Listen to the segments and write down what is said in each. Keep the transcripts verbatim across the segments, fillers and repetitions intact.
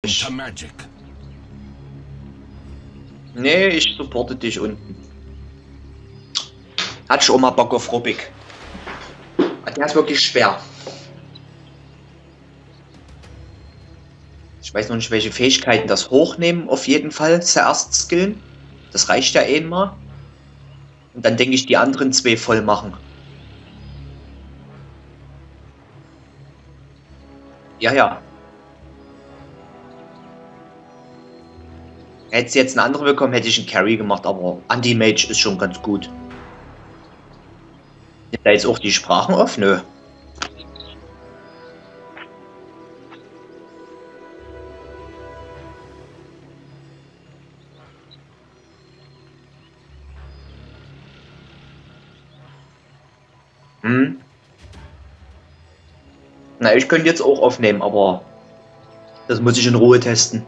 ich... Nee, ich supporte dich unten. Hat schon mal Bock auf Rubik. Der ist wirklich schwer. Ich weiß noch nicht, welche Fähigkeiten das Hochnehmen auf jeden Fall zuerst skillen. Das reicht ja eh mal. Und dann denke ich, die anderen zwei voll machen. Ja, ja. Hätte es jetzt eine andere bekommen, hätte ich einen Carry gemacht, aber Anti-Mage ist schon ganz gut. Nimmt da jetzt auch die Sprachen auf? Nö. Hm. Na, ich könnte jetzt auch aufnehmen, aber das muss ich in Ruhe testen.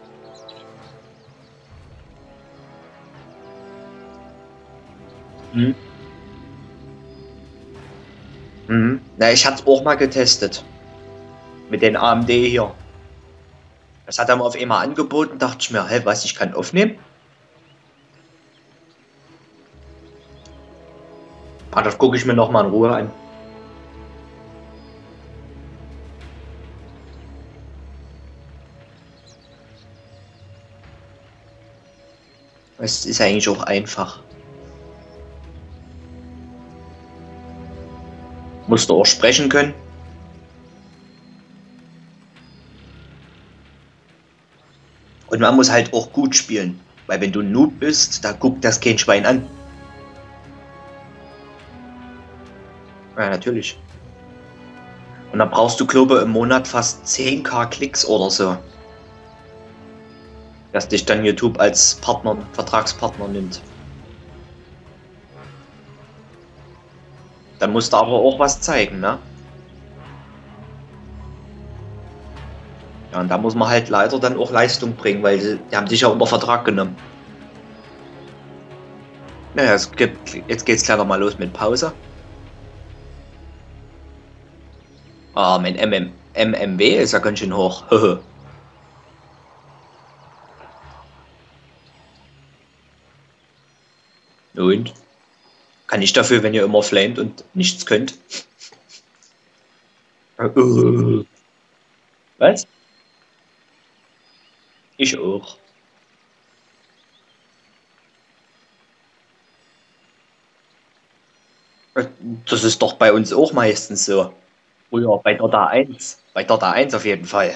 Hm. Mhm. Na, ich hatte es auch mal getestet. Mit den A M D hier. Das hat er mir auf einmal angeboten, dachte ich mir, hä, was, ich kann aufnehmen? Ah, das gucke ich mir noch mal in Ruhe an. Es ist eigentlich auch einfach. Musst du auch sprechen können. Und man muss halt auch gut spielen. Weil wenn du ein Noob bist, da guckt das kein Schwein an. Ja, natürlich. Und dann brauchst du, glaube ich, im Monat fast zehntausend Klicks oder so. Dass dich dann YouTube als Partner, Vertragspartner nimmt. Dann musst du aber auch was zeigen, ne? Ja, und da muss man halt leider dann auch Leistung bringen, weil die, die haben dich ja unter Vertrag genommen. Naja, es gibt, jetzt geht's gleich nochmal los mit Pause. Ah, mein M M, M M W ist ja ganz schön hoch. Und? Kann ich dafür, wenn ihr immer flamet und nichts könnt? Was? Ich auch. Das ist doch bei uns auch meistens so. Früher bei Dota eins. Bei Dota eins auf jeden Fall.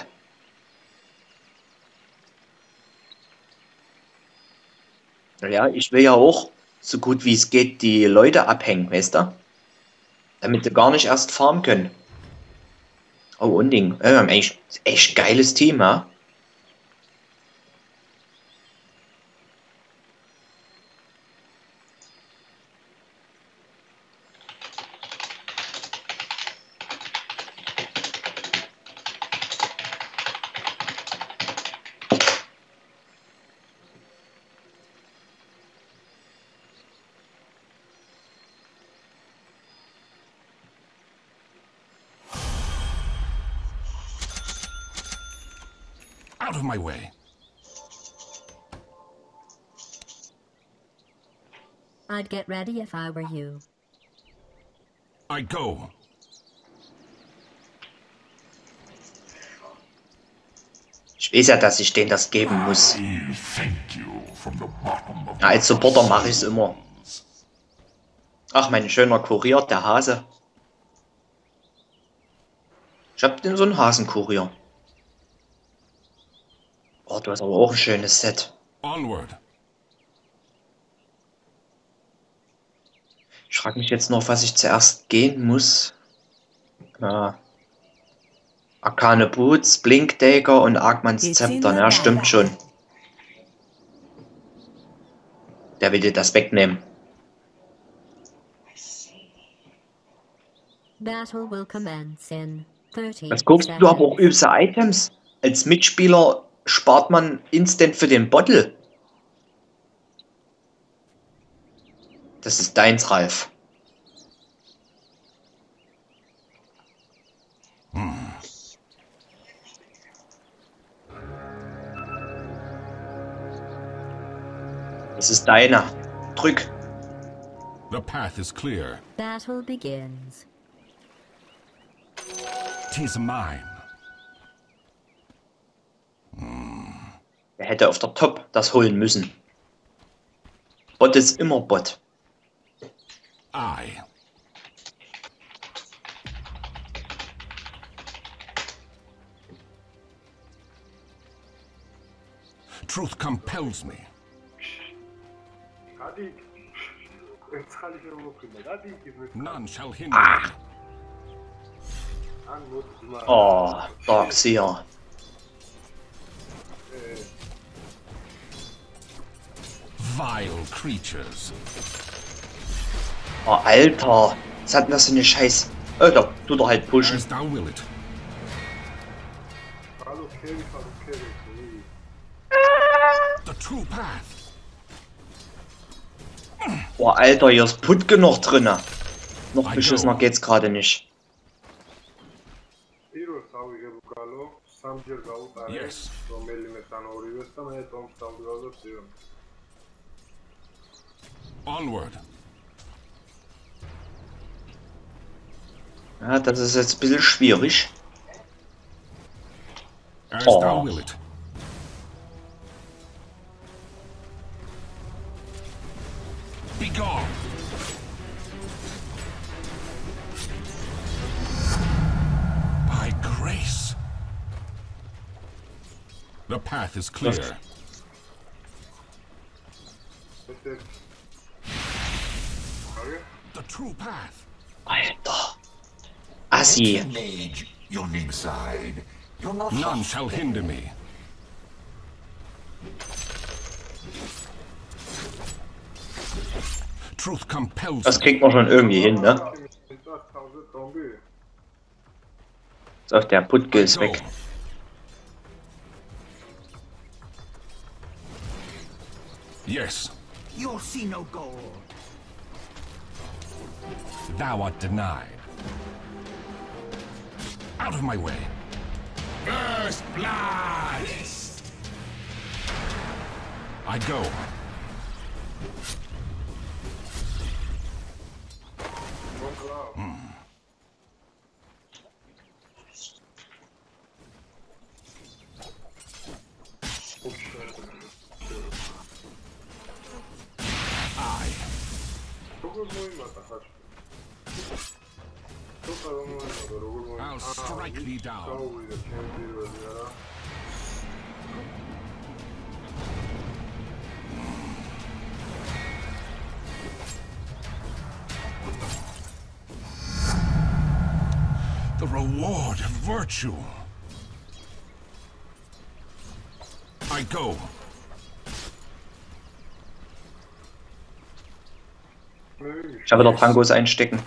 Ja, ich will ja auch so gut wie es geht die Leute abhängen, weißt du? Damit sie gar nicht erst farmen können. Oh, Unding. Wir haben eigentlich echt geiles Team, ja? Out of my way. I'd get ready if I were you. I go. Ich weiß ja, dass ich denen das geben muss. Ja, als Supporter mache ich es immer. Ach, mein schöner Kurier, der Hase. Ich hab den so einen Hasenkurier. Oh, du hast aber auch ein schönes Set. Onward. Ich frage mich jetzt noch, was ich zuerst gehen muss. Ja. Arkane Boots, Blinkdagger und Argmans Zepter. Ja, stimmt schon. Der will dir das wegnehmen. Battle will commence in thirty Was guckst du aber auch seconds. übste Items? Als Mitspieler spart man instant für den Bottle. Das ist deins, Ralf. Es ist deine. Drück. The path is clear. Battle begins. Tis mine. Er hätte auf der Top das holen müssen. Bot ist immer Bot. I. Truth compels me. None shall hinder me. Oh, Darkseer. Vile creatures. Oh, Alter. Was hat denn das für eine Scheiß... Oh, da tut er halt pushen. As thou will it. The true path. Oh, Alter, hier ist Put genug drinne. Noch beschissener geht's gerade nicht. Yes. Onward. Ja, das ist jetzt ein bisschen schwierig. As Oh. thou will it. Be gone. By grace. The path is clear. The true path. Alter. Assi. Mage, you're inside. You're not None shall hinder me. Truth compels Das me. kriegt man schon irgendwie hin, ne? So, der Putke ist Go. weg. Yes, You'll see no gold. thou art denied. Out of my way. First blood! I go. I. I'll strike thee down. The reward of virtue. I go. Ich habe wieder Tangos einstecken.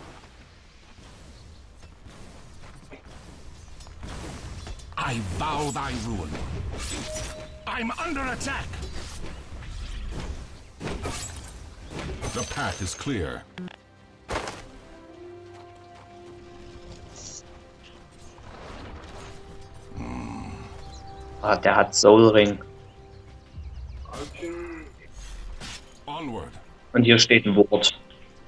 I vow thy ruin. I'm under attack. The path is clear. Ah, der hat Soul Ring. Onward. Und hier steht ein Wort.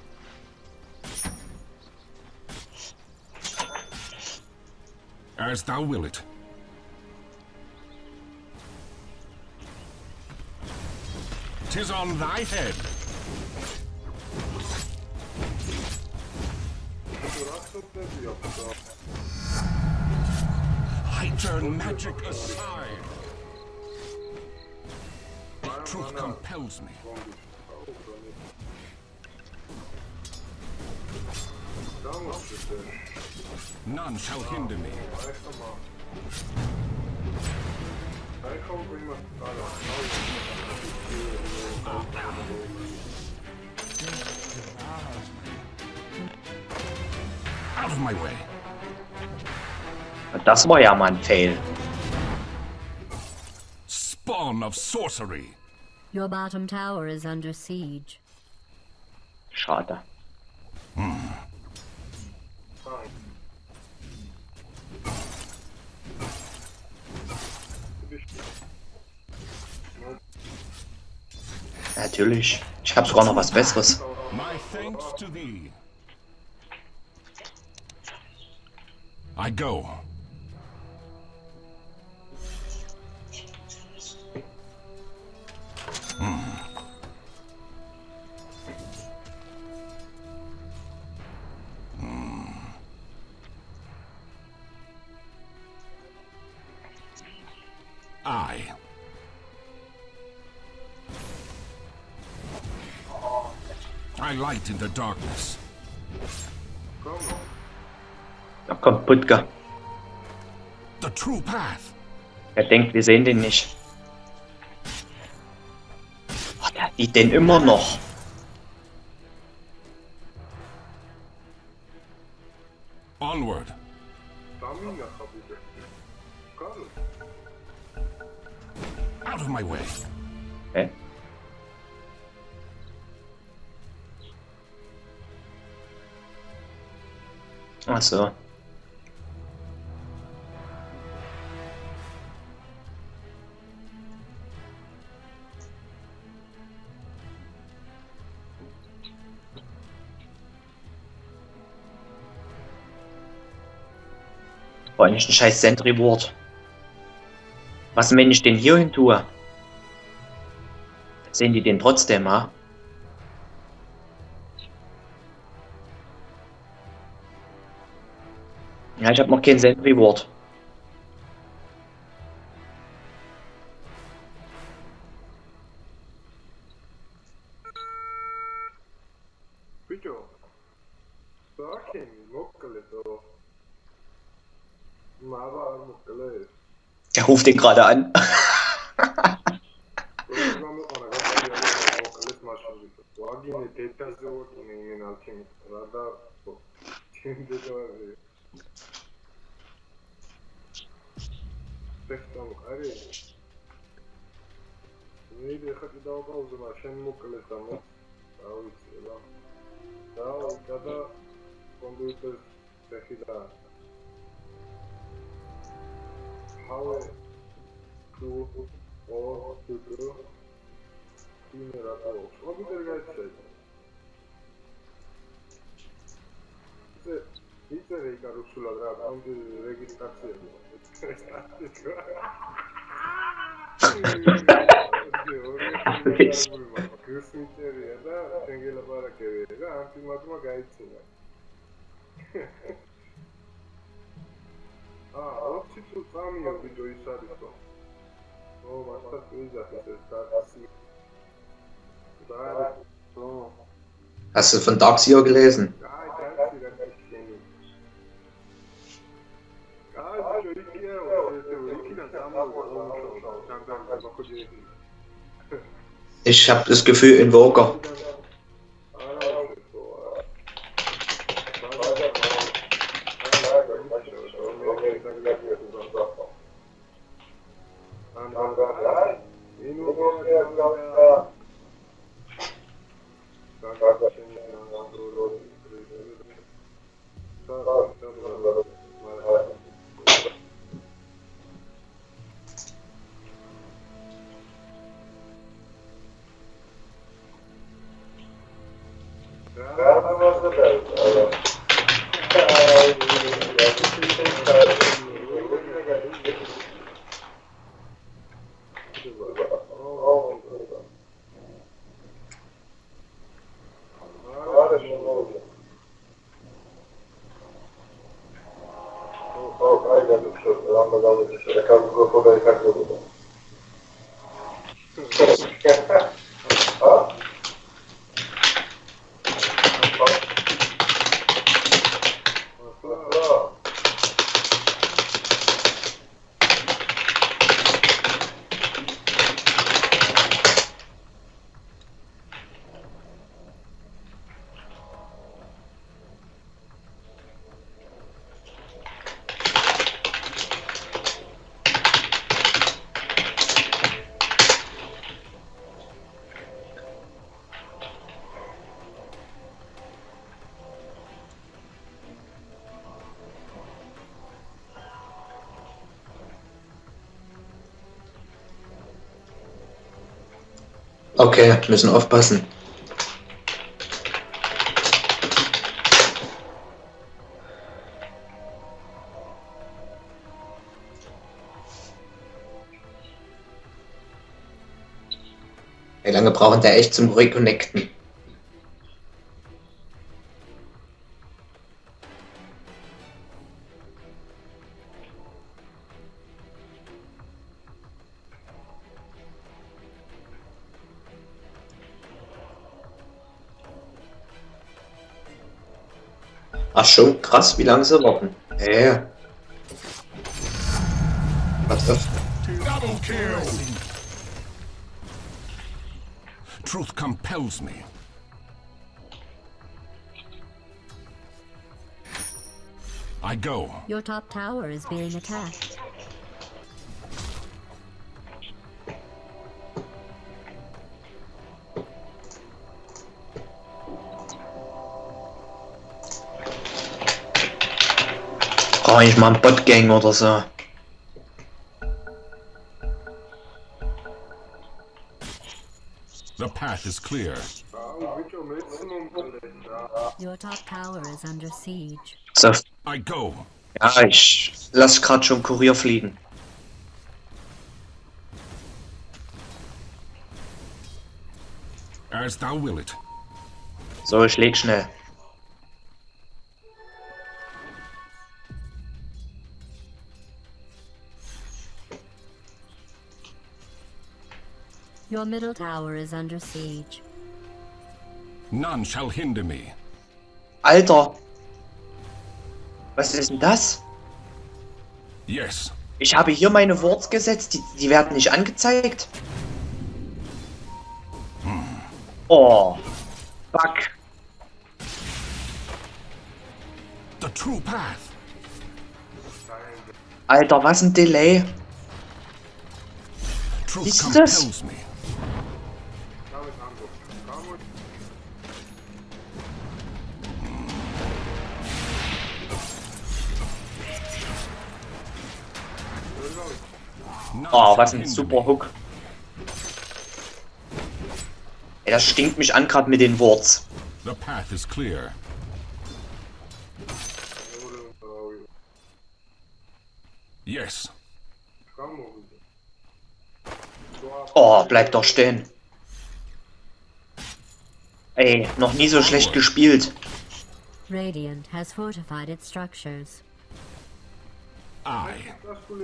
As thou will it. Tis on thy head. I turn magic aside. Truth compels me. None shall hinder me. Out of my way. Das war ja mal ein Fail. Spawn of sorcery. Your bottom tower is under siege. Schade. Natürlich. Ich habe sogar noch was Besseres. My thanks to thee. I go. I. I light in the darkness. Da kommt Putka. The true path. Er denkt, wir sehen den nicht. Oh, der sieht den immer noch. Onward. Out of my way. Hä? Ach so. War eigentlich ein scheiß Sentry Ward. Was, wenn ich den hier hin tue? Sehen die den trotzdem, ha? Ja, ich habe noch kein Sentry Ward. Bitte. Sag ihm, Muckele so. Mama, Muckele. Der ruft den gerade an. How to or to do in the rattle. What did the guy say? It's a Reka Rusula on the registration. Ah, oggi tu fammi ho visto il salito. Oh, ma sta chiusa che sei stata sì. Dai, no. Hast du von Darkseer gelesen? Dai, dai, dai, dai, dai, io ricchi ho detto ricchi da Ich habe das Gefühl, Invoker. Okay, müssen aufpassen. Wie lange brauchen der echt zum Reconnecten? Ach schon, krass, wie lange sie warten. Ja, ja. Was auf? Double kill! Truth compels me. I go. Your top tower is being attacked. Brauche ich mal einen Botgang oder so. The path is clear. Your top tower is under siege. So, I go. ja, ich lass grad schon Kurier fliegen. As thou will it. So, ich leg schnell. Your middle tower is under siege. None shall hinder me. Alter! Was ist denn das? Yes. Ich habe hier meine Worts gesetzt, die, die werden nicht angezeigt. Oh. Fuck. The true path. Alter, was ein Delay. Truth Siehst du das? compels me. None Oh, shall was ein hinder super me. Hook. Ey, das stinkt mich an gerade mit den Worts. The path is clear. Yes. Oh, bleib doch stehen. Ey, noch nie so schlecht gespielt. Radiant has fortified its structures. I.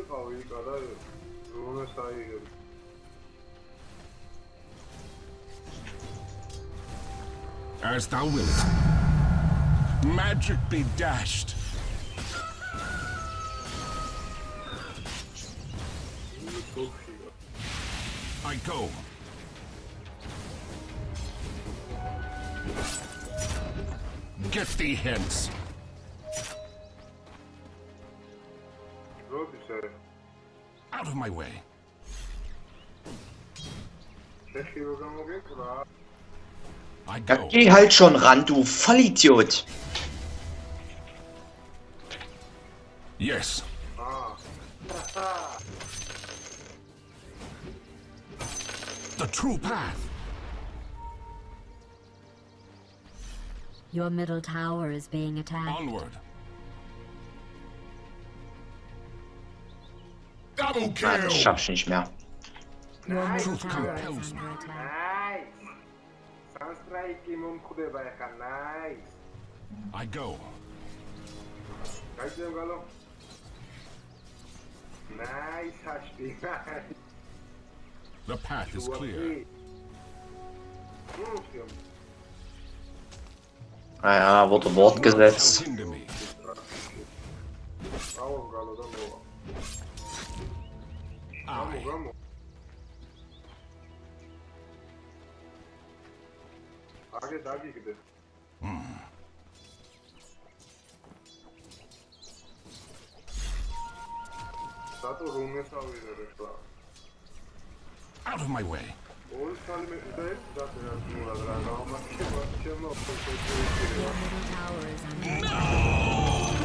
As thou wilt. Magic be dashed. I go. Get thee hence. Out of my way. I Ja, go. geh halt schon ran, du Vollidiot. Yes. The true path. Your middle tower is being attacked. Onward. Double Ah, das kill! schaff ich nicht mehr. Your middle Truth tower is compels me. under attack. Nice! Sunstrike მომხვდება ეხა, nice! I go. გაიწევ გალო. Nice, Hashti, nice! The path is clear. Naja, wurde Wort Shall gesetzt. hinder me. Bravo, galo, da mowa. I. Gamo. Age dagigde. Sato rume savire ეხლა. Out of my way. ორი ხალი მე და ერთ დაგერა მურად რა გამახება ჩემო Your პროფესიო. middle tower is under attack.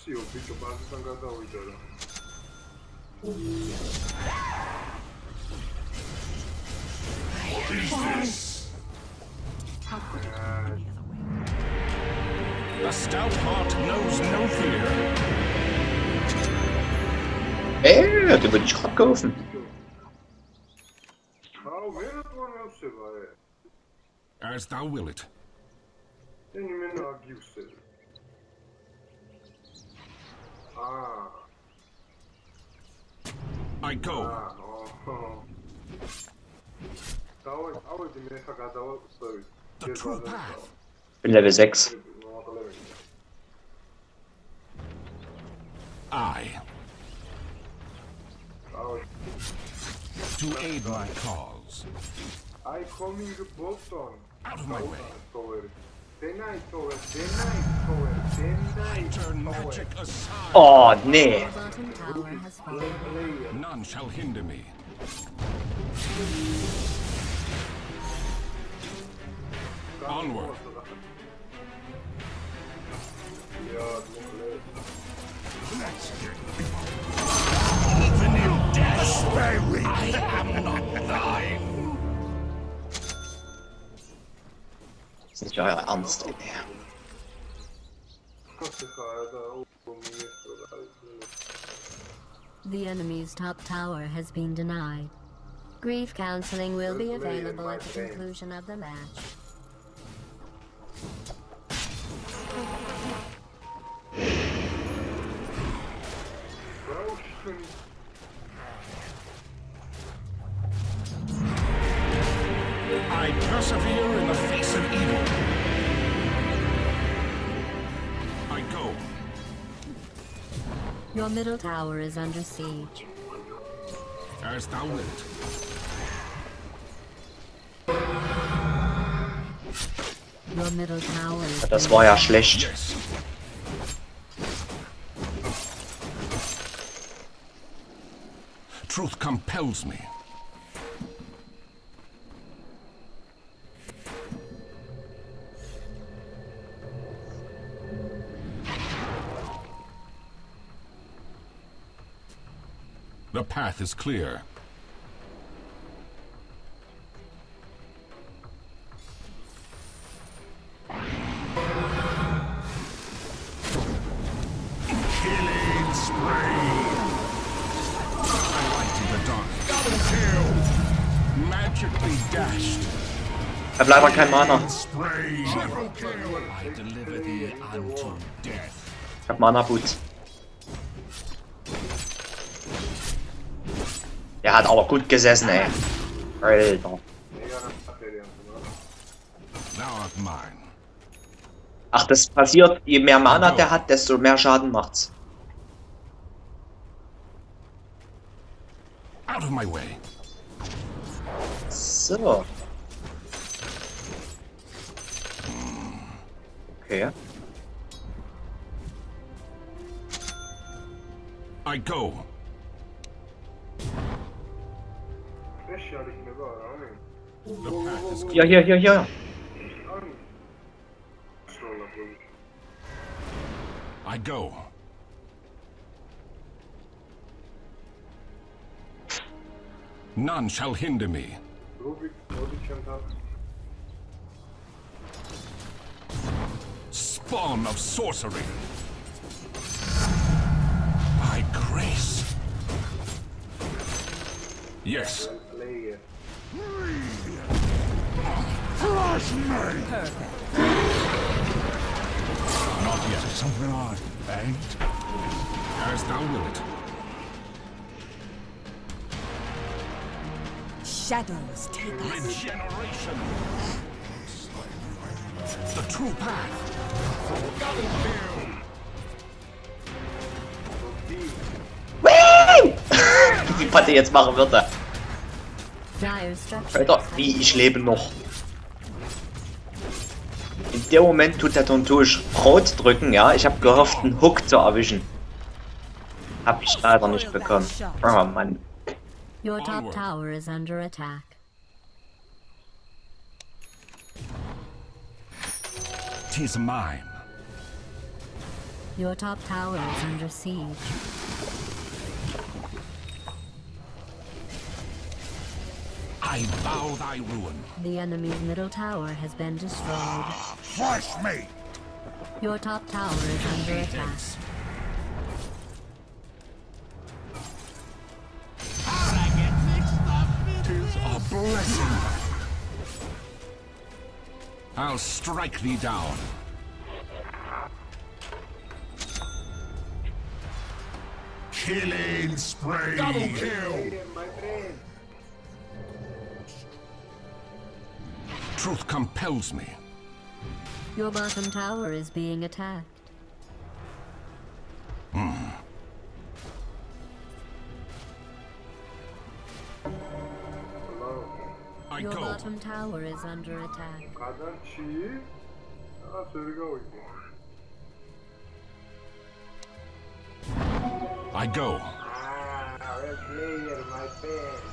si ho visto base stancata a vedere. The stout heart knows no fear. Ey, den würde ich gerade kaufen. Kao, vero to ne useva je. As thou will it. Te ni meno agi useva. Ah, I go. ah, oh. Kao, ovo ti me neka gadava staviti. The true path. Bin Level sechs. I. Kao, To aid my cause. I coming bottom. Out of my way. Tower. Deny tower, deny tower, deny Turn tower. magic aside. Oh, nee. Your bottom tower has fallen. None shall hinder me. Onward. Ja, mogelijk. Even in death, spirit, I am not thine. Das ist nicht euer Ernst, ey. The enemy's top tower has been denied. Grief counseling will be available at the conclusion of the match. I persevere in the face of evil. I go. Your middle tower is under siege. As thou wilt. Your middle tower is Das war ja schlecht. Yes. Truth compels me. The path is clear. Killing spree. I light in the dark. Double kill. Magically dashed. Ich hab leider kein Mana. Spree. Triple kill. I deliver thee unto death. Ich hab Mana-Boots. Der hat aber gut gesessen, ey. Alter. Thou art mine. Ach, das passiert, je mehr Mana der hat, desto mehr Schaden macht's. Out of my way. So. Okay. I go. The path is Hier, hier, hier, hier. I go. None shall hinder me. Spawn of sorcery. By grace. Yes. Crush me! Not yet. Something odd, ain't? As thou wilt. Shadows take us. Regeneration. The true path. Whee! Wie Patte jetzt machen würde. dire structures. Alter, wie ich lebe noch. In dem Moment tut der Tontusch Rot drücken, ja. Ich habe gehofft, einen Hook zu erwischen. Hab ich leider nicht bekommen. Oh Mann. Your top tower is under attack. Tis mine. Your top tower is under siege. I vow thy ruin. The enemy's middle tower has been destroyed. Fresh meat! Your top tower is under attack. Tis a blessing. I'll strike thee down. Killing spree! Double kill! Truth compels me. Your bottom tower is being attacked. Hmm. I Your go. bottom tower is under attack. Kadan çiğ. Aa sürüge oynuyor. I go. Ah, red player, my friend.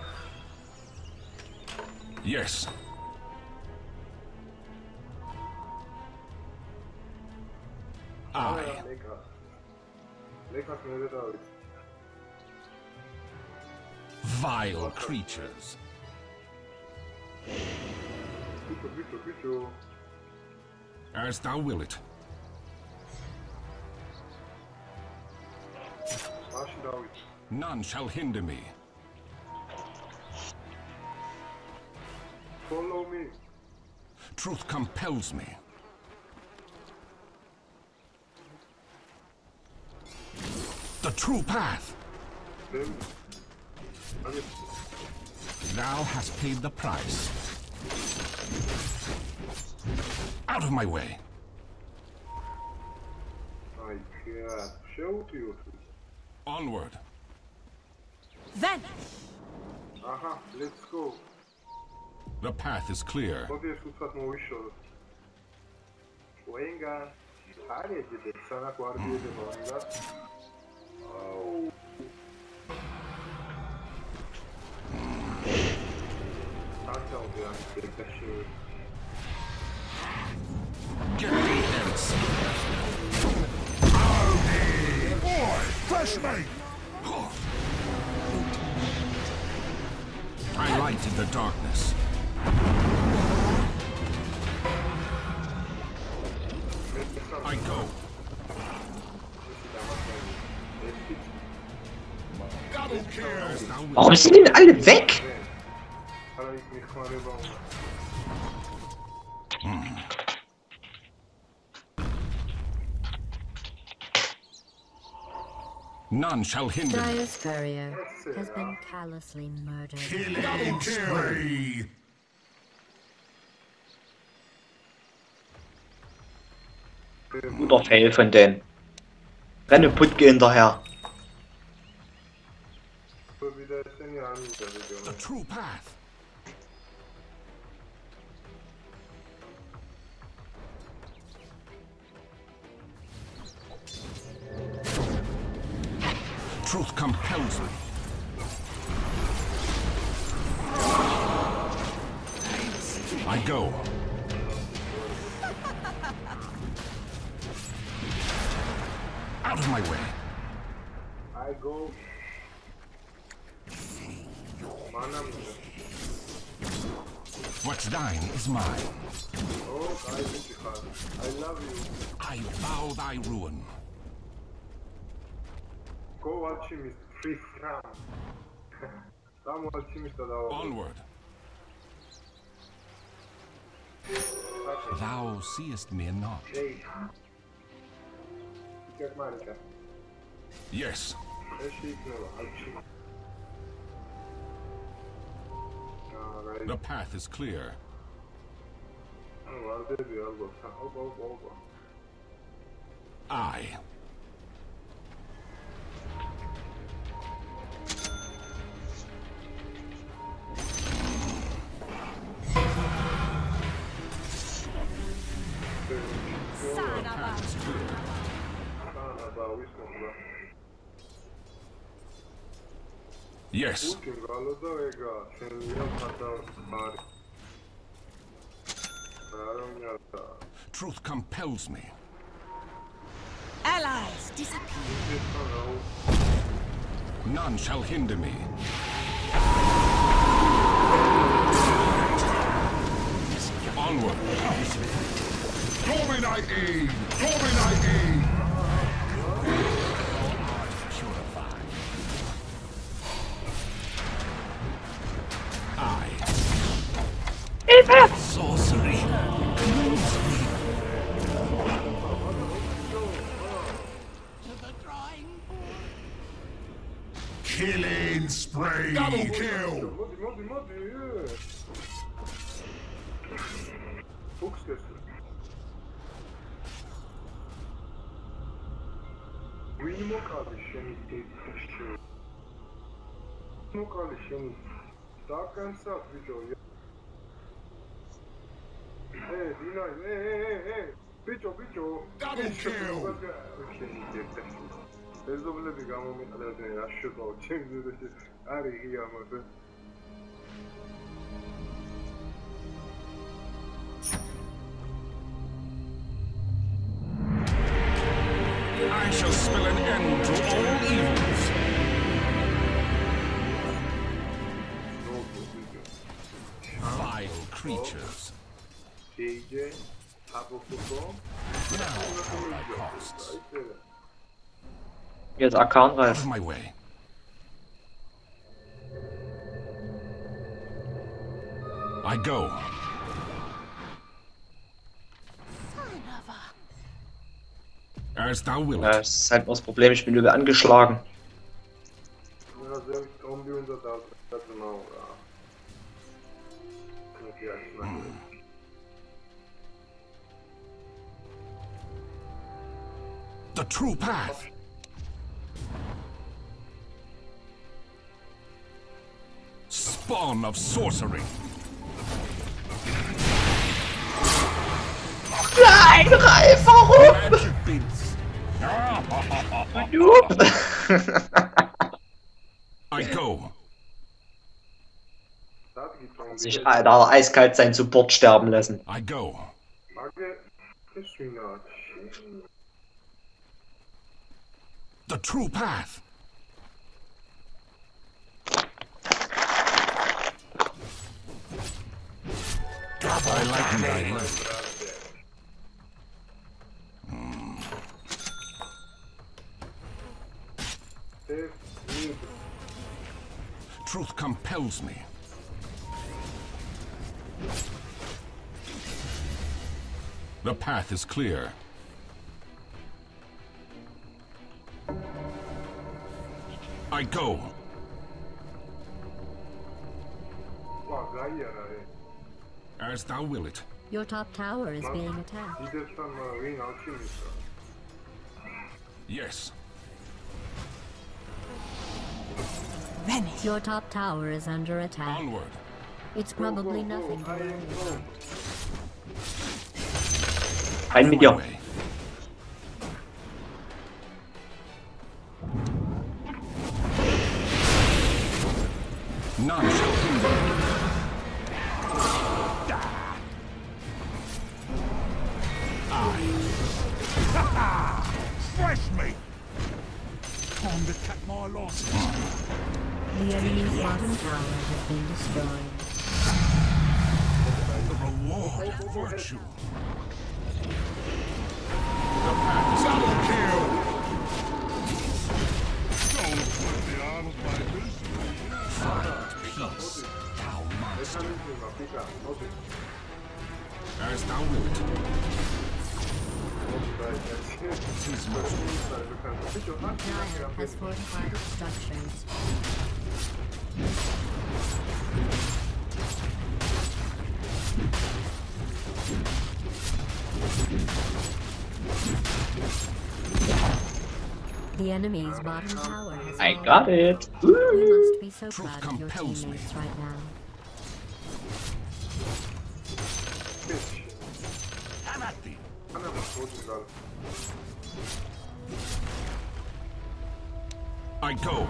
Yes. I. Lekas. Lekas nerede abi? Vile creatures. Küçük küçük küçük. As thou will it. Başı David. None shall hinder me. Follow me. Truth compels me. The true path. Dem. Hadi. Thou hast paid the price. Out of my way. Ay ya. Şey unutuyorsun. Onward. Then Aha, let's go. The path is clear. Podes escutar no show. Venga. Área de descer na guarda de demônios. Oh. Então, já ele tá cheio. Get thee hence. Boy, fresh meat! I light in the darkness. I go. Double kill! As thou wilt. Warum sind denn alle weg? Para aí me com a levão. None shall hinder me. Dire's courier has been callously murdered. Double kill! Guter Fail von denen. Renne Putke hinterher. Foi vida sem ânimo, The true path. Truth compels me. I go. Out of my way. I go. Manam. What's thine is mine. Oh, I I love you. I vow thy ruin. Go watch him, free from. Tam watch him to the Onward. Thou seest me not. Hey. Get Marika. Yes. The path is clear. I. son of a Yes. Naravno, Truth compels me. Allies disappear. None shall hinder me. Onward. Dominating! Dominating! I. Sorcery. Killing spree! Double kill! Modi, modi, modi, je. Fuchskessel. Uimo kalışeni tekrar. Uimo kalışeni. Takkan sat videoyu. Hey, Dina, hey, hey, hey, hey. Bicho, bicho. Double kill! Ezdo bile bir gamma mit alakası ya şu da şimdi de ari yamadı. I shall spell an end to all evils. Vile creatures. C J, Habofuko. Now my costs. Jetzt Arkan Out reif. of my way. I go. As thou wilt. Ja, das ist halt nur das Problem, ich bin übel angeschlagen. Ja, selbst um die unser da, das genau, ja. The true path. Spawn of sorcery. Nein, Ralf, warum? Magic beats. Noob. I go. Sich Alter, eiskalt sein Support sterben lassen. I go. The true path. I like thy life. Truth compels me. The path is clear. I go. As thou will it. Your top tower is being attacked. Yes. Venice. Your top tower is under attack. Onward. It's probably nothing to worry about. Rein mit dir. Way. None shall hinder me. Fresh meat! Time to cut my losses. The enemy's bottom tower has been destroyed. The reward of virtue. The path is double kill. Don't put the arms by this. Find peace, thou monster. As thou wilt. Tis most Nile has fortified its structures. The enemy's bottom tower has I fallen. got it. You must be so Truth proud of your compels me. teammates right now. Have at thee. I go.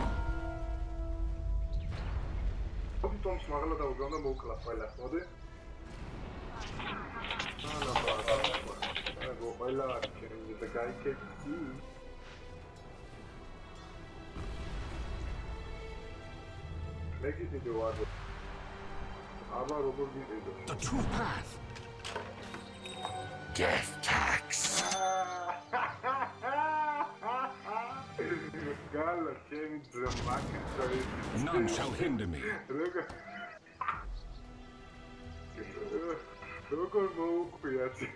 Ovdje tom smarala da uglavnom ukla pojla vode. Ana ba, nego pojla, the guy can't see. Make it into water. Aber Robot geht into. The true path. Death tax. Gala came dramatic choice. None shall hinder me. Look. Look at Mo Kuyati.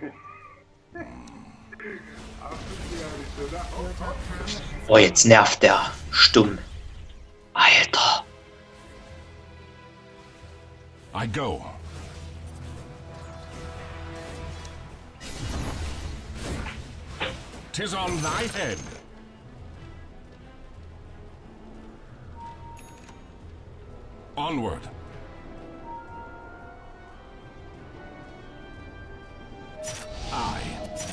Oh, jetzt nervt der stumm. Alter. I go. Tis on thy head. Onward. I.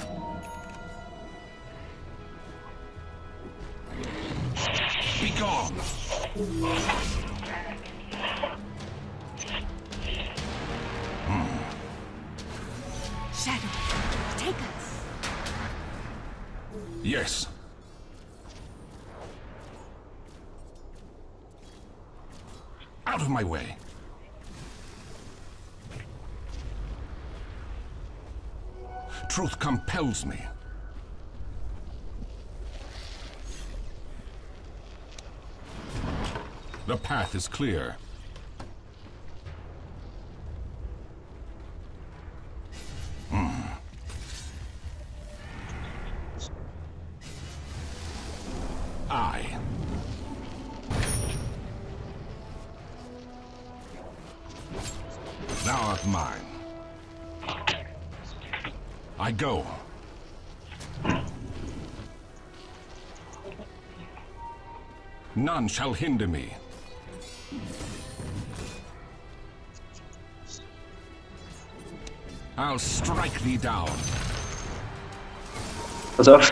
Be gone. Shadow, take us. Yes. Out of my way. Truth compels me. The path is clear. Hmm. I. Thou art mine. I go. None shall hinder me. I'll strike thee down. Pass auf.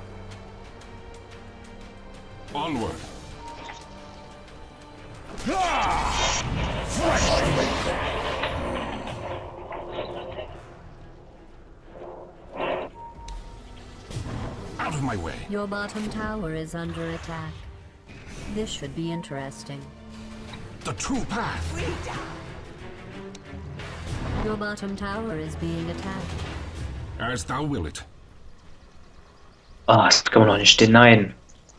Onward. Out of my way. Your bottom tower is under attack. This should be interesting. The true path. Your bottom tower is being attacked. As thou will it. Ah, das kann man doch nicht denyen.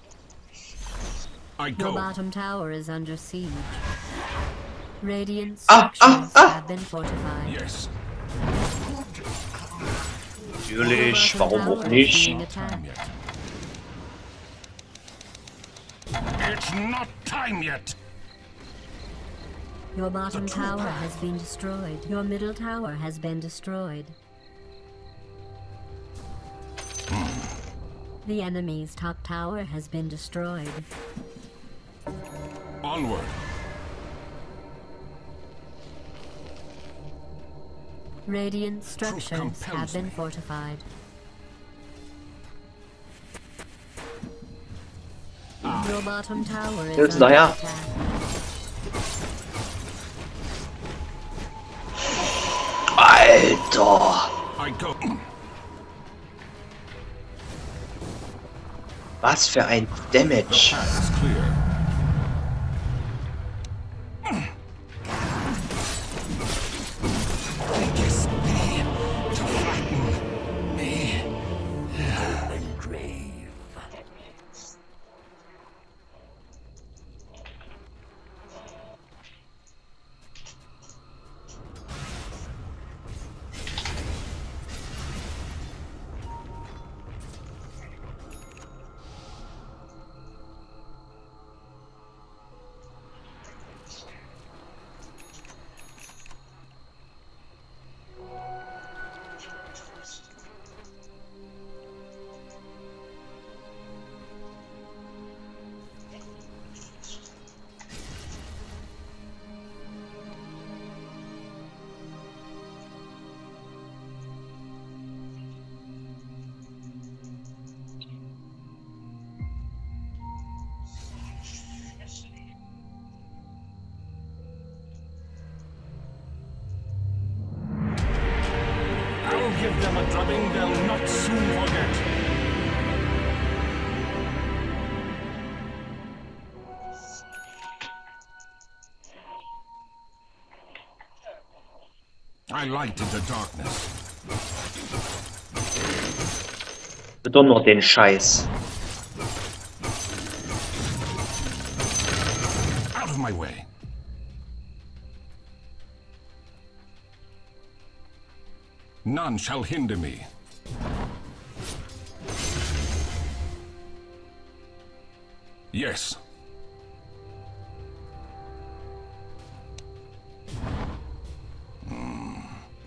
I Your go. bottom tower is under siege. Radiant Ah, ah, structures ah. have been fortified. Yes. Natürlich, Your warum bottom auch tower is nicht? being Time attacked. yet. It's not time yet. Your bottom The true tower path. has been destroyed. Your middle tower has been destroyed. The enemy's top tower has been destroyed. Onward. Radiant structures compels have been me. fortified. Your bottom tower is Jetzt under daher. attack. Alter. I go. Was für ein Damage. Path is clear. I'll give them a drubbing they'll not soon forget. I light into darkness. Bedonner den Scheiß. Out of my way. None shall hinder me. Yes. Mm.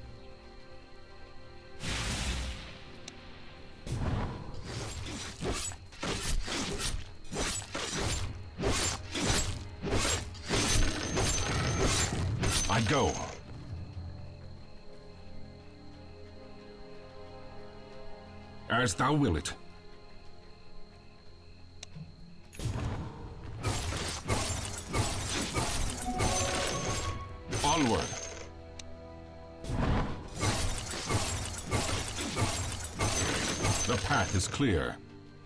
I go. As thou will it. Onward. The path is clear.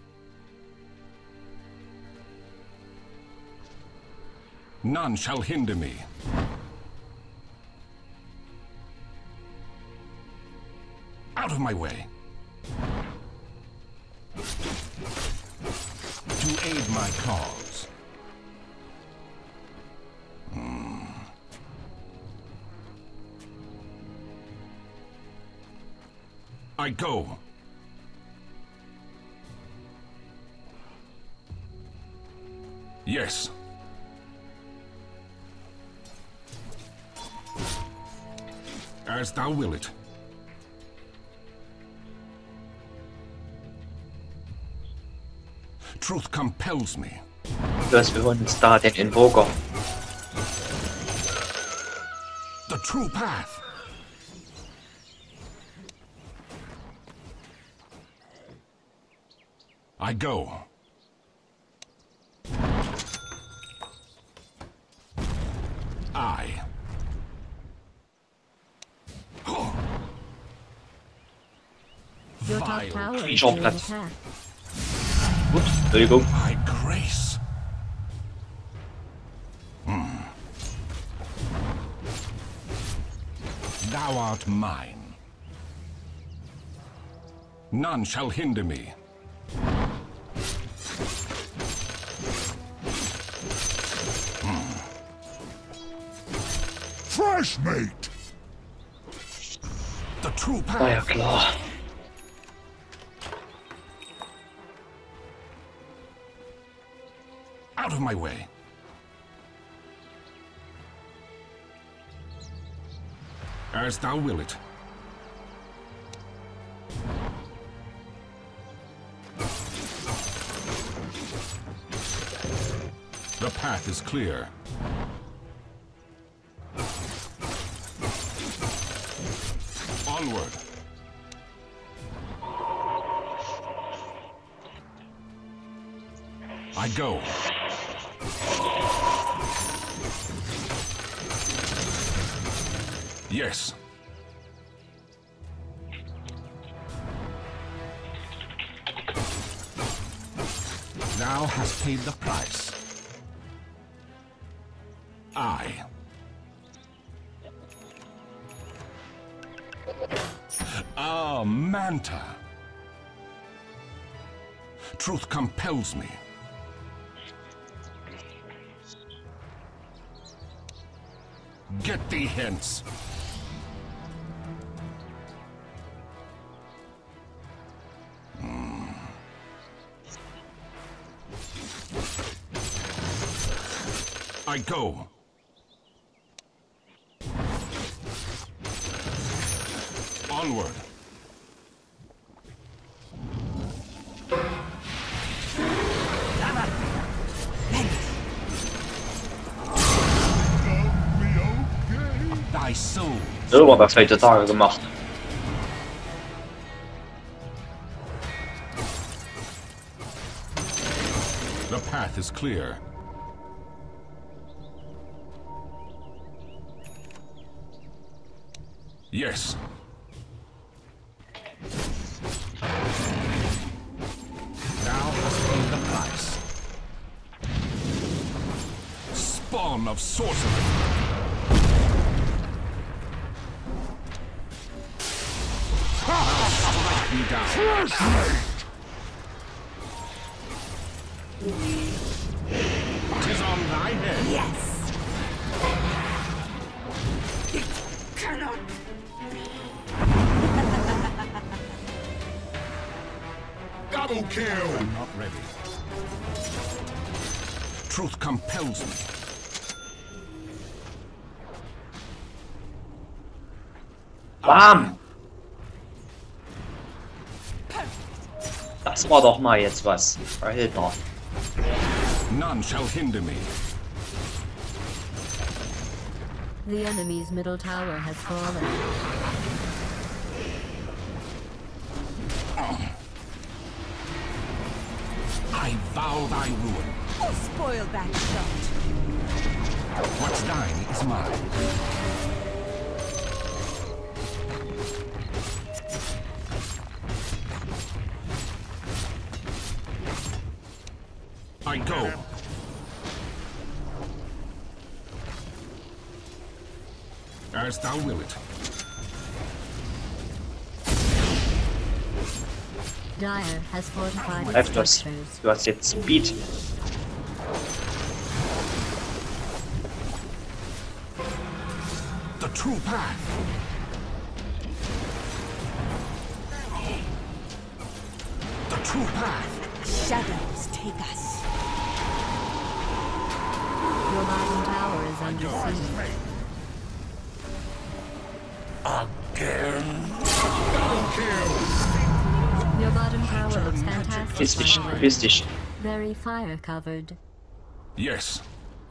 None shall hinder me. Out of my way. To aid my cause. Hmm. I go. Yes. As thou will it. Truth compels me. Los, wir holen uns da den Invoker. The true path. I go. I. Your top Vile tower is Viecher being Platz. attacked. Ups, Entschuldigung. by grace. Hmm. Thou art mine. None shall hinder me. Hmm. Fresh mate! The true path. War ja klar. Out of my way. As thou will it. The path is clear. Onward. I go. Yes. Thou hast paid the price. I. Ah, Manta. Truth compels me. Get thee hence. Mm. I go. Onward. Thy soul. So war das heutzutage gemacht. The path is clear. Yes. Thou hast paid the price. Spawn of sorcery. be down. Tis on thy head. Yes. It cannot be. Double kill! I'm not ready. Truth compels me. Bam! Das war doch mal jetzt was. Alter. None shall hinder me. The enemy's middle tower has fallen. I vow thy ruin. Oh, spoil that shot. What's thine is mine. I go. As thou will it. Dire has fortified its Greif das. structures. Du hast jetzt Speed. The true path. The true path. Shadows take us. Your bottom tower is under siege. Your bottom tower looks fantastic. Piss dich, by the way. piss dich. Very fire covered. Yes.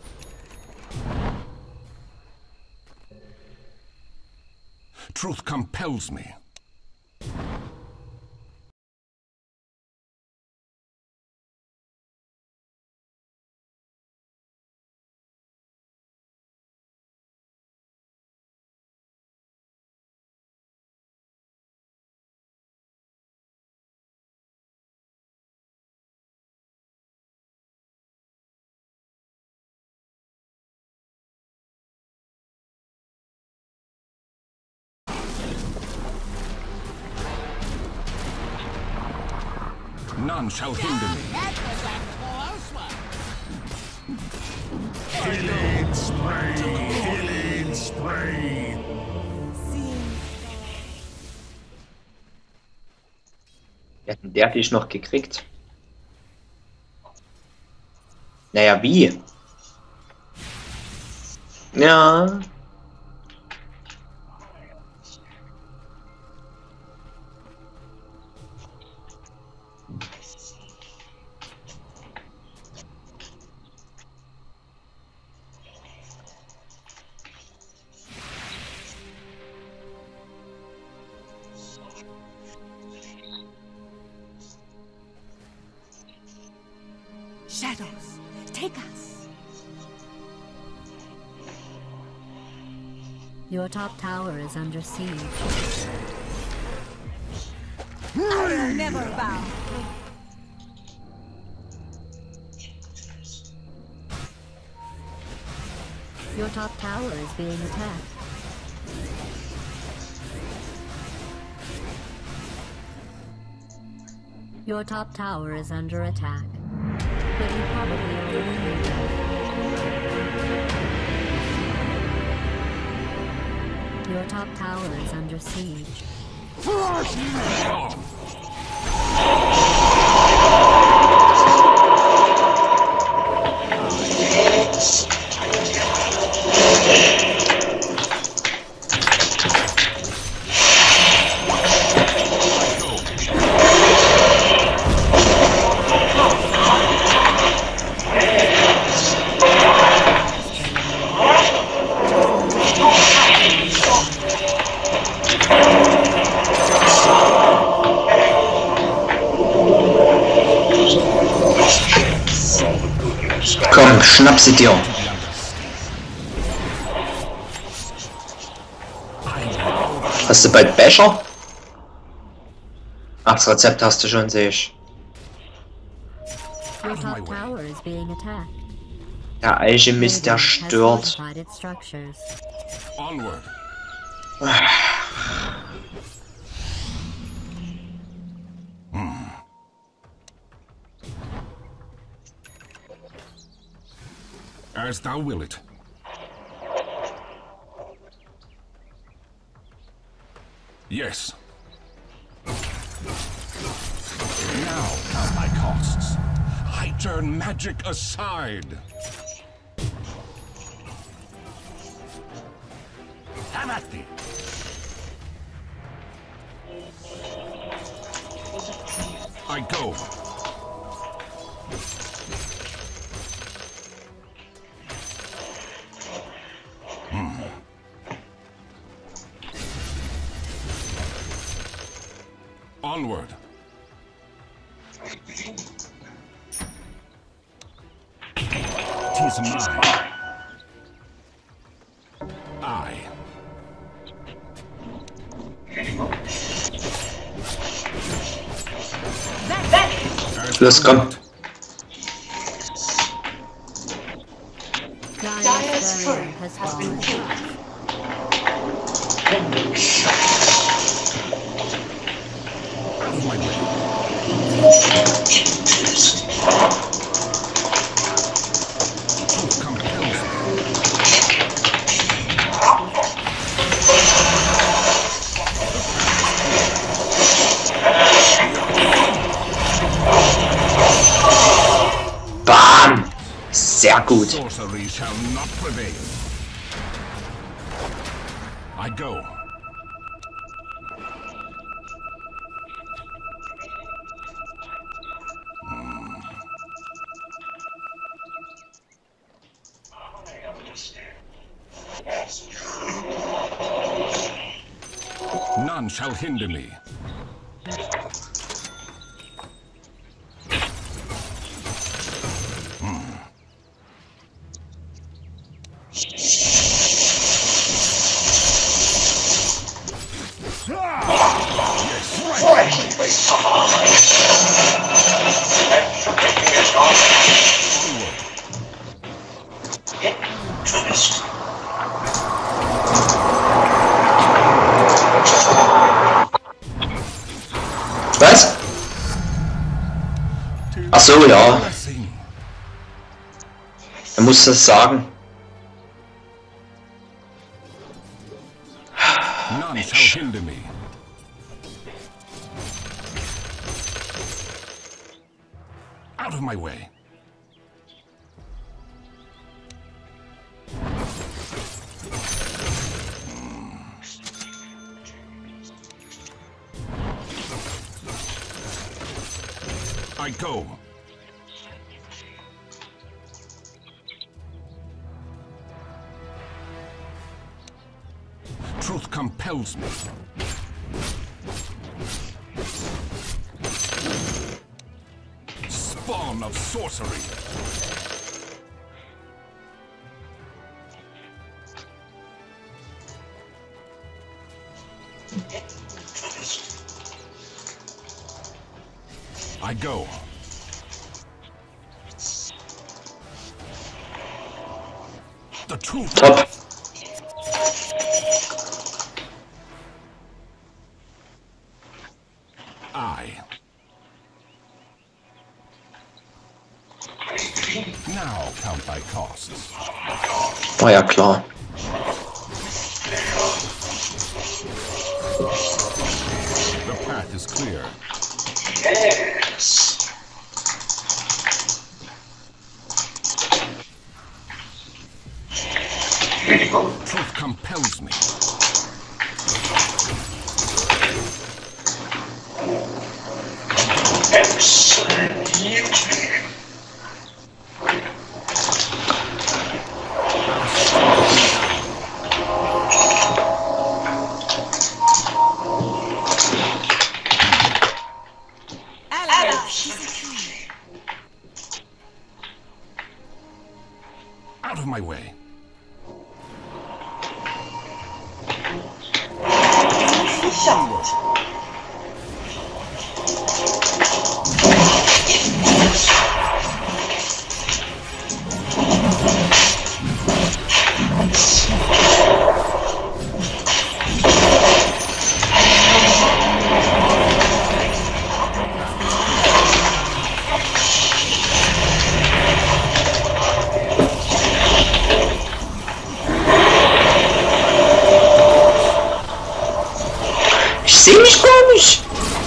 Truth compels me. None shall hinder me. Killing spree! Killing spree! Wie hat denn der dich noch gekriegt? Naja, wie? Ja. Shadows, take us. Your top tower is under siege. I will never bow. Your top tower is being attacked. Your top tower is under attack. But you probably already knew that. Your top tower is under siege. Komm, schnapp sie dir. Hast du bald Becher? Ach, das Rezept hast du schon, sehe ich. Your top tower is being attacked. Der Alchemist, der Has stört. fortified its structures. Onward. As thou will it. Yes. Now count my costs. I turn magic aside. Have at thee. I go. Hmm. Onward. Tis mine. I. Los, komm. Dyer's barrier has fallen. Out of my way. Truth compels me. Bam! Sehr gut. Sorcery shall not prevail. I go. None shall hinder me. Was? Ach so, ja. Er muss das sagen. None shall hinder me. Out of my way. I go. Truth compels me. Spawn of sorcery. I go. The truth. Top. I. Now count thy costs. War ja klar. The path is clear. Yes. Truth compels me. Excellent. Out of my way. sehe mich gar nicht.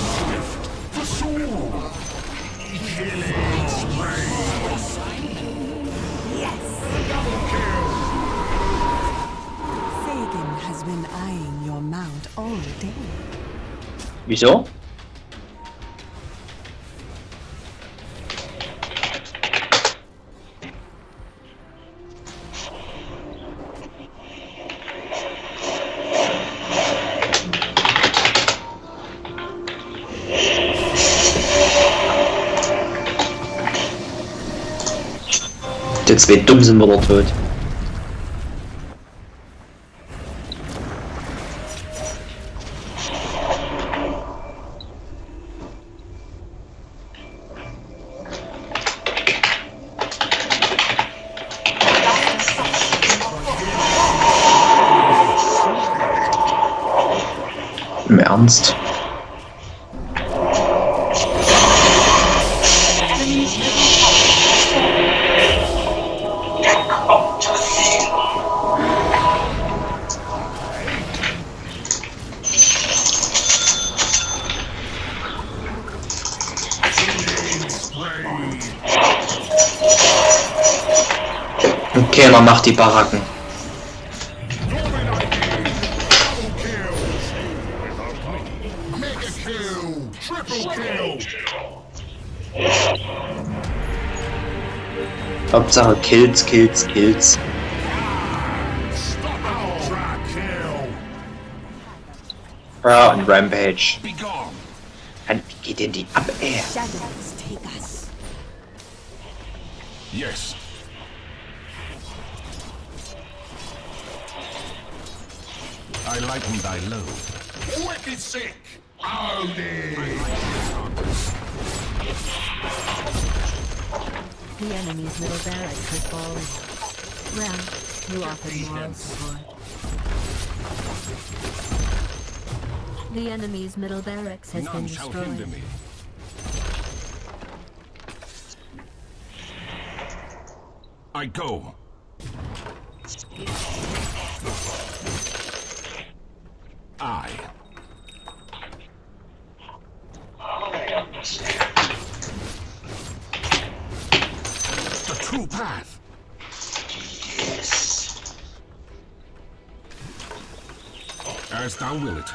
Fagin has been eyeing your mount all day. Wieso? Die zwei dumm sind wir da tot. Im Ernst? Keiner macht die Baracken. Hauptsache Kills, Kills, Kills. Ja, und Rampage. Und wie geht denn die ab, ey? Shadows take us. Yes. I lighten thy load. Wicked sick. Howdy. The enemy's middle barracks has fallen. Well, you offered moral support. The enemy's middle barracks has been None shall hinder destroyed. me. I go. I. The true path. As thou wilt.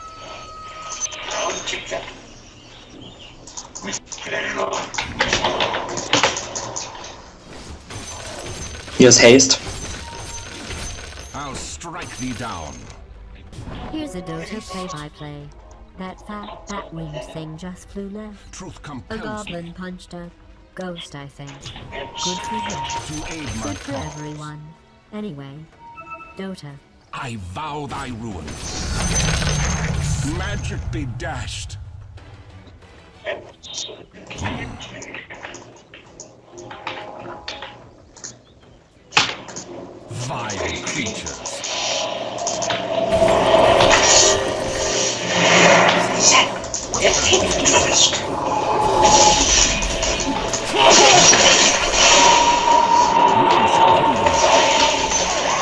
Hier ist Haste. I'll strike thee down. Here's a Dota play-by-play. That fat, bat-winged thing just flew left. Truth A compels goblin me punched a ghost, I think. Good for him. to aid my Good for cause. everyone. Anyway, Dota. I vow thy ruin. Magic be dashed. Vile creatures. None shall hinder me.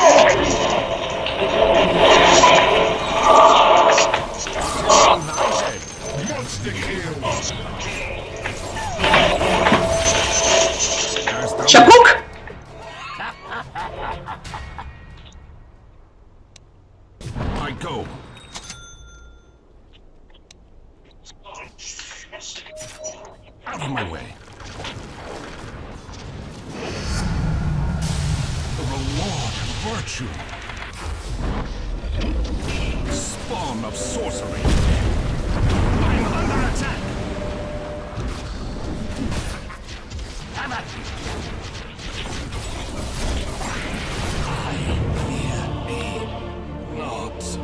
On thy head. Monster kill. As thou Schabuk! I go. Out of my way. The reward of virtue. Spawn of sorcery. I'm under attack. Have at me. I fear me not.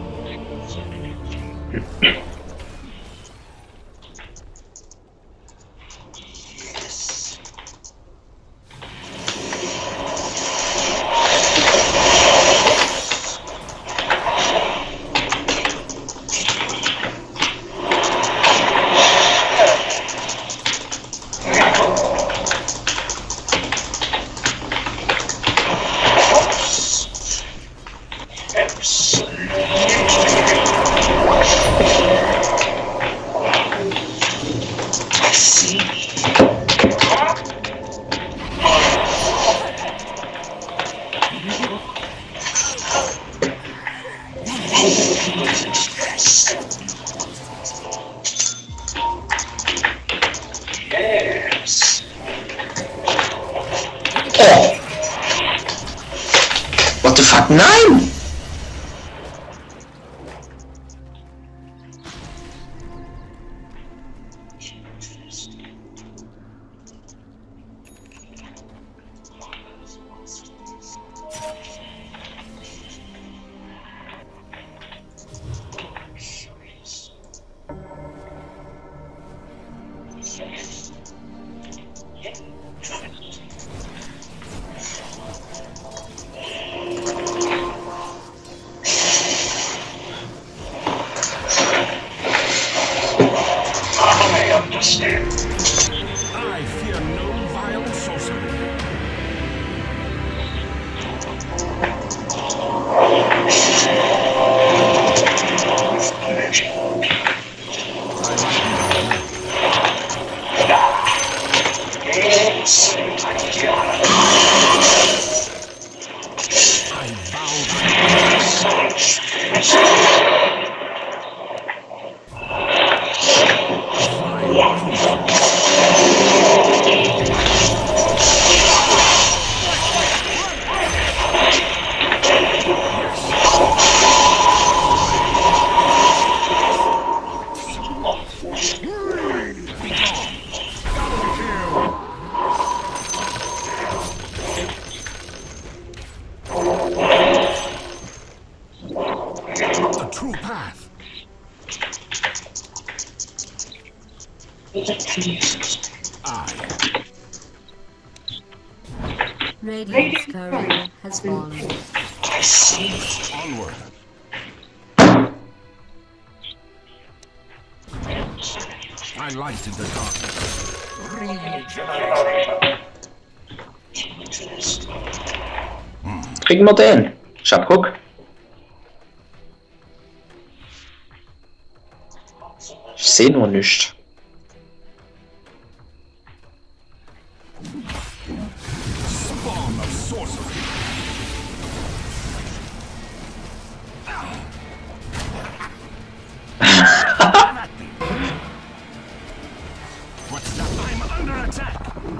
I fear no vile sorcery. The true path. I. Radiant's courier has fallen. Onward. I light in the darkness. Kriegen wir den? Ich hab Hook. Ich sehe nur nichts. Spawn of sorcery. What's that? I'm under attack.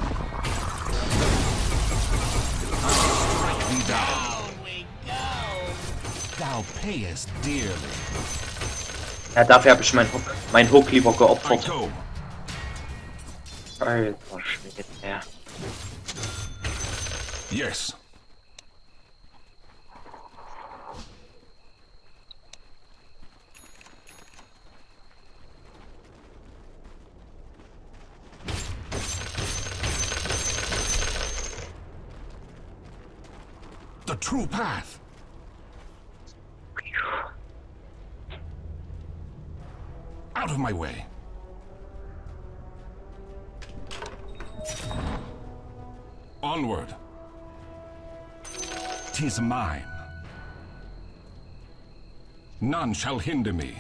Strike me down. Down we go. Thou payest dearly. Ja, dafür habe ich meinen Hook, mein Hook lieber I geopfert. go. Alter Schwede. Yes. The true path. Out of my way. Onward. 'Tis mine. None shall hinder me.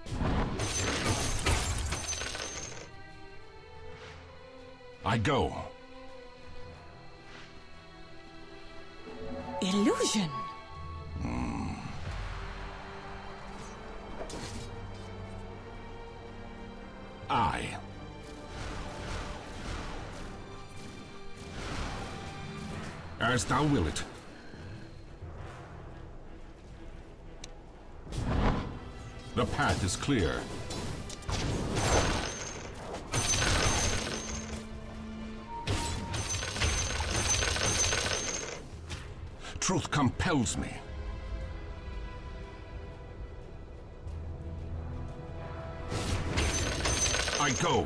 I go. Illusion. I. As thou will it. The path is clear. Truth compels me. I go.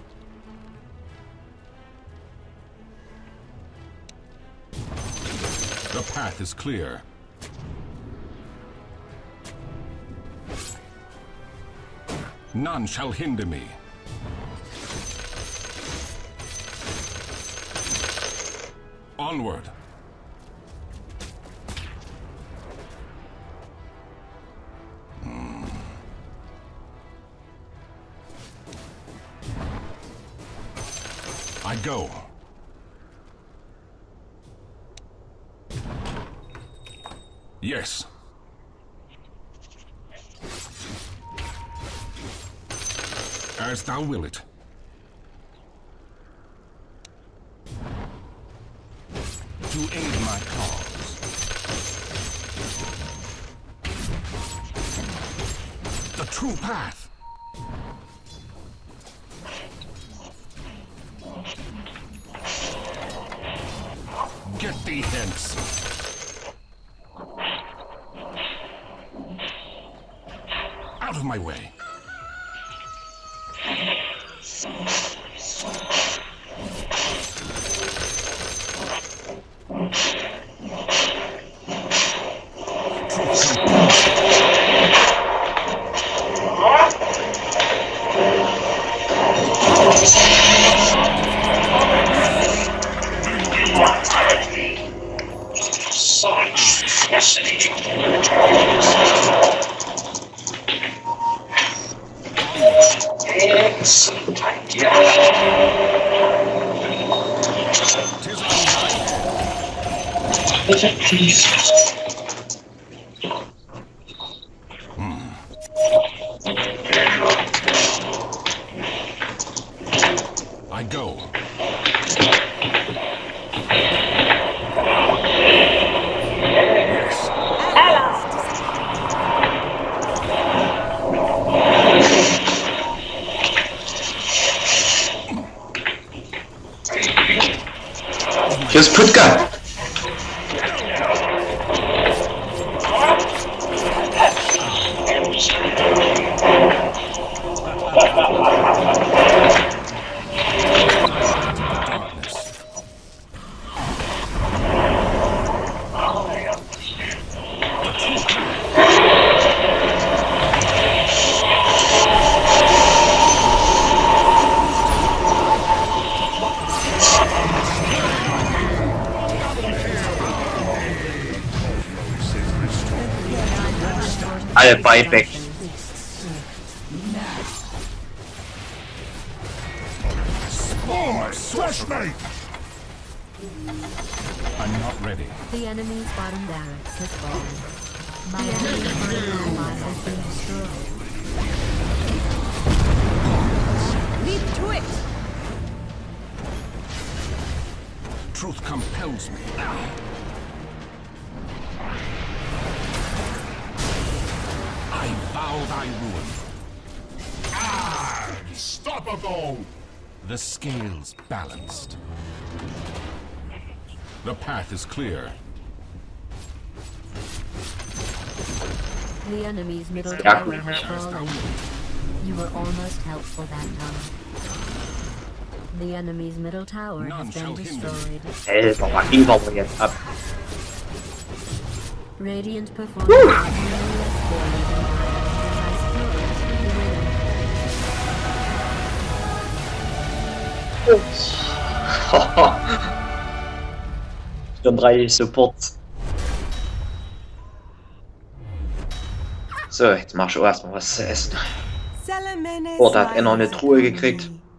The path is clear. None shall hinder me. Onward. I go. Yes. As thou will it. To aid my cause. The true path. Get thee hence. Out of my way. I go. Here's Putka. Alle weit weg. Smash me! I'm not ready. The enemy's bottom barracks has fallen. My enemy's bottom ally has been destroyed. Leap to it! Truth compels me. I vow thy ruin. Unstoppable! The scales balanced. The path is clear. The enemy's middle Ja. tower has fallen. You were almost helpful that time. The enemy's middle tower None has shall been hinder me. destroyed. Alter, was ging wir wohl jetzt ab? Radiant performance is nearly as poorly than mine as I suppose the winner. vierunddreißig Supports. So, jetzt mach ich auch erstmal was zu essen. Salamene Oh, da hat einer eine smiles Truhe upon gekriegt. me.